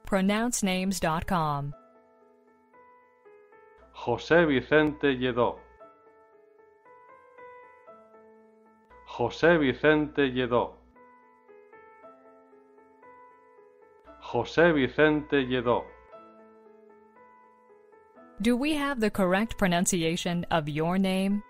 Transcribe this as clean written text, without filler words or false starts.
pronouncenames.com. José Vicente Lledó. José Vicente Lledó. José Vicente Lledó. Do we have the correct pronunciation of your name?